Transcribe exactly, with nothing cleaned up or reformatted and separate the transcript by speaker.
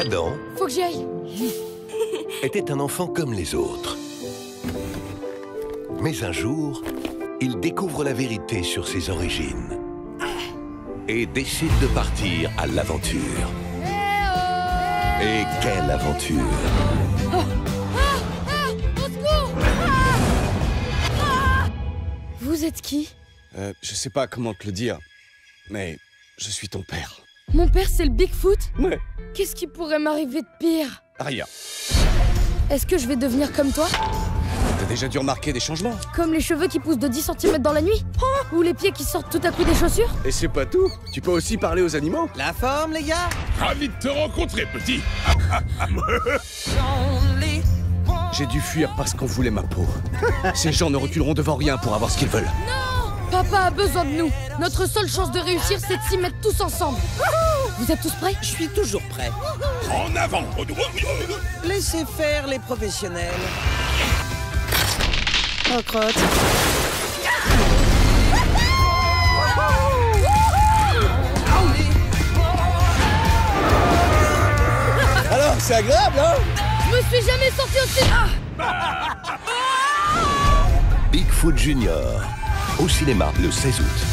Speaker 1: Adam
Speaker 2: Faut que j'y aille.
Speaker 1: était un enfant comme les autres. Mais un jour, il découvre la vérité sur ses origines et décide de partir à l'aventure. Et quelle aventure!
Speaker 2: Oh. Ah, ah, au secours. Ah, ah. Vous êtes qui?
Speaker 3: Euh, je sais pas comment te le dire, mais je suis ton père.
Speaker 2: Mon père, c'est le Bigfoot?
Speaker 3: Ouais.
Speaker 2: Qu'est-ce qui pourrait m'arriver de pire?
Speaker 3: Rien.
Speaker 2: Est-ce que je vais devenir comme toi?
Speaker 3: T'as déjà dû remarquer des changements?
Speaker 2: Comme les cheveux qui poussent de dix centimètres dans la nuit? Ou les pieds qui sortent tout à coup des chaussures?
Speaker 3: Et c'est pas tout. Tu peux aussi parler aux animaux.
Speaker 4: La forme, les gars?
Speaker 5: Ravi de te rencontrer, petit.
Speaker 3: J'ai dû fuir parce qu'on voulait ma peau. Ces gens ne reculeront devant rien pour avoir ce qu'ils veulent.
Speaker 2: Non! Papa a besoin de nous. Notre seule chance de réussir, c'est de s'y mettre tous ensemble. Vous êtes tous prêts?
Speaker 4: Je suis toujours prêt.
Speaker 5: En avant.
Speaker 4: Laissez faire les professionnels. Oh, crotte.
Speaker 3: Alors, c'est agréable, hein?
Speaker 2: Je me suis jamais sorti aussi... Ah!
Speaker 1: Bigfoot Junior, au cinéma le seize août.